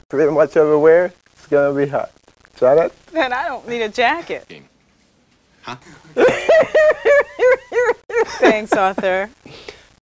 pretty much everywhere, it's going to be hot. Janet? Then I don't need a jacket. Huh? Thanks, Arthur.